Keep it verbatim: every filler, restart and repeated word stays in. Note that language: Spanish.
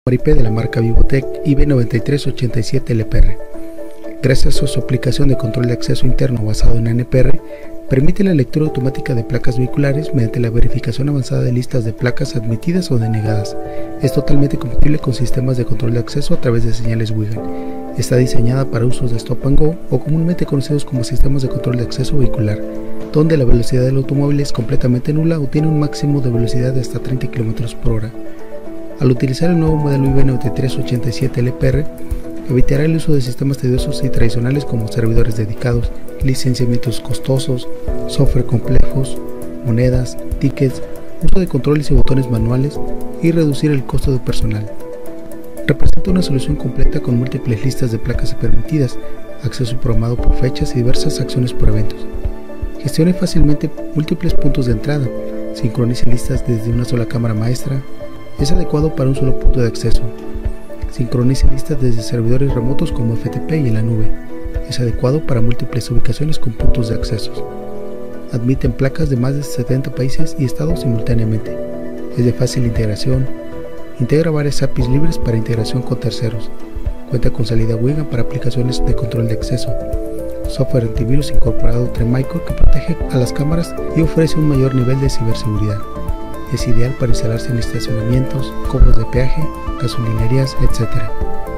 I P de la marca Vivotec I B nueve tres ocho siete L P R. Gracias a su aplicación de control de acceso interno basado en N P R, permite la lectura automática de placas vehiculares mediante la verificación avanzada de listas de placas admitidas o denegadas. Es totalmente compatible con sistemas de control de acceso a través de señales Wigan. Está diseñada para usos de Stop and Go o comúnmente conocidos como sistemas de control de acceso vehicular, donde la velocidad del automóvil es completamente nula o tiene un máximo de velocidad de hasta treinta kilómetros por hora. Al utilizar el nuevo modelo I B nueve tres ocho siete L P R, evitará el uso de sistemas tediosos y tradicionales como servidores dedicados, licenciamientos costosos, software complejos, monedas, tickets, uso de controles y botones manuales y reducir el costo de personal. Representa una solución completa con múltiples listas de placas permitidas, acceso programado por fechas y diversas acciones por eventos. Gestione fácilmente múltiples puntos de entrada, sincronice listas desde una sola cámara maestra. Es adecuado para un solo punto de acceso. Sincronice listas desde servidores remotos como F T P y en la nube. Es adecuado para múltiples ubicaciones con puntos de acceso. Admiten placas de más de setenta países y estados simultáneamente. Es de fácil integración. Integra varias A P Is libres para integración con terceros. Cuenta con salida Wigan para aplicaciones de control de acceso. Software antivirus incorporado Tremicro que protege a las cámaras y ofrece un mayor nivel de ciberseguridad. Es ideal para instalarse en estacionamientos, cobros de peaje, gasolinerías, etcétera.